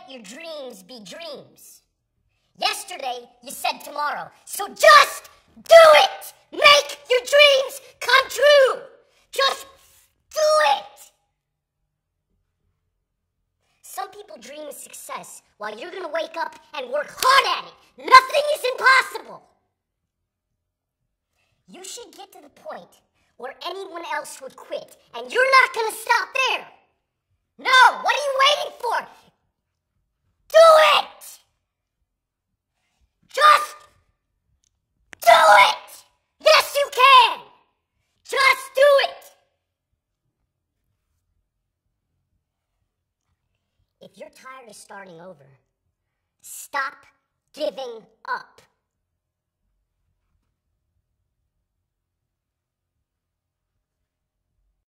your dreams be dreams. Yesterday, you said tomorrow. So just do it! Make your dreams come true! Just do it! Some people dream of success while you're gonna wake up and work hard at it. Nothing is impossible. You should get to the point where anyone else would quit, and you're not gonna stop there. No, what are you waiting for? Do it! Just do it! Yes, you can! Just do it! If you're tired of starting over, stop giving up.